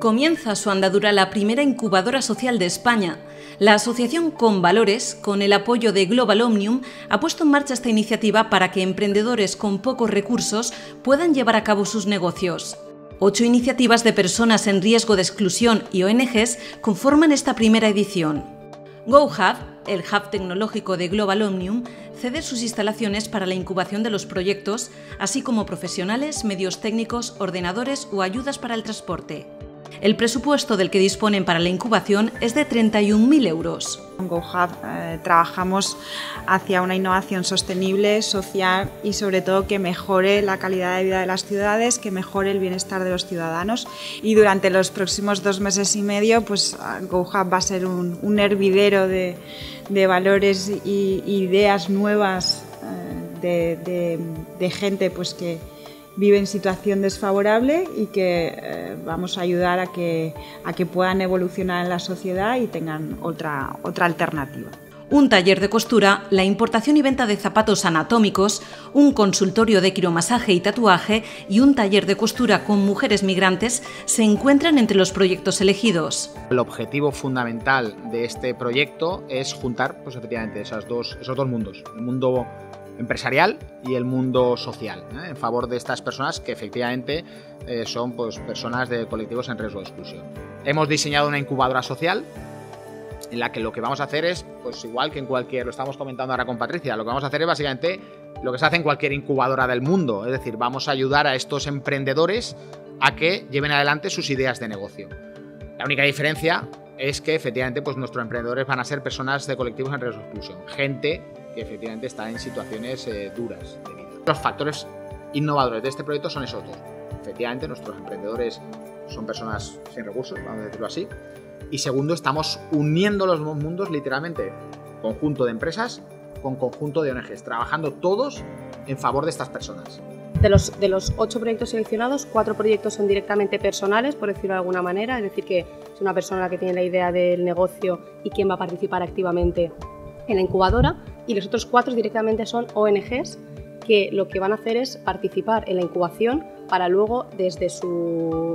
Comienza su andadura la primera incubadora social de España. La asociación Con Valores, con el apoyo de Global Omnium, ha puesto en marcha esta iniciativa para que emprendedores con pocos recursos puedan llevar a cabo sus negocios. 8 iniciativas de personas en riesgo de exclusión y ONGs conforman esta primera edición. GoHub, el hub tecnológico de Global Omnium, cede sus instalaciones para la incubación de los proyectos, así como profesionales, medios técnicos, ordenadores o ayudas para el transporte. El presupuesto del que disponen para la incubación es de 31.000 euros. En GoHub trabajamos hacia una innovación sostenible, social y sobre todo que mejore la calidad de vida de las ciudades, que mejore el bienestar de los ciudadanos. Y durante los próximos 2 meses y medio, pues GoHub va a ser un hervidero de valores e ideas nuevas de gente pues que vive en situación desfavorable y que vamos a ayudar a que puedan evolucionar en la sociedad y tengan otra alternativa. Un taller de costura, la importación y venta de zapatos anatómicos, un consultorio de quiromasaje y tatuaje y un taller de costura con mujeres migrantes se encuentran entre los proyectos elegidos. El objetivo fundamental de este proyecto es juntar, pues efectivamente, esos dos mundos, el mundo empresarial y el mundo social, en favor de estas personas que efectivamente son pues, personas de colectivos en riesgo de exclusión. Hemos diseñado una incubadora social en la que lo que vamos a hacer es, pues igual que en cualquier, lo estamos comentando ahora con Patricia, lo que vamos a hacer es básicamente lo que se hace en cualquier incubadora del mundo, es decir, vamos a ayudar a estos emprendedores a que lleven adelante sus ideas de negocio. La única diferencia es que efectivamente pues, nuestros emprendedores van a ser personas de colectivos en riesgo de exclusión, gente que efectivamente está en situaciones duras de vida. Los factores innovadores de este proyecto son esos dos. Efectivamente, nuestros emprendedores son personas sin recursos, vamos a decirlo así. Y segundo, estamos uniendo los dos mundos literalmente, conjunto de empresas con conjunto de ONGs, trabajando todos en favor de estas personas. De los 8 proyectos seleccionados, 4 proyectos son directamente personales, por decirlo de alguna manera, es decir, que es una persona la que tiene la idea del negocio y quien va a participar activamente en la incubadora, y los otros 4 directamente son ONGs que lo que van a hacer es participar en la incubación para luego desde su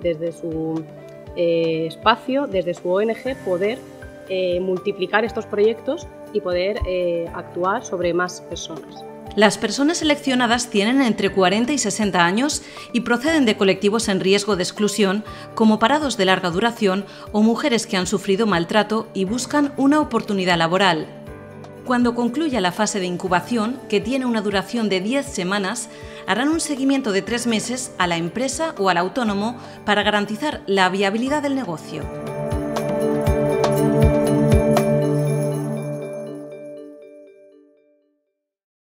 espacio, desde su ONG, poder multiplicar estos proyectos y poder actuar sobre más personas. Las personas seleccionadas tienen entre 40 y 60 años y proceden de colectivos en riesgo de exclusión, como parados de larga duración o mujeres que han sufrido maltrato y buscan una oportunidad laboral. Cuando concluya la fase de incubación, que tiene una duración de 10 semanas, harán un seguimiento de 3 meses a la empresa o al autónomo para garantizar la viabilidad del negocio.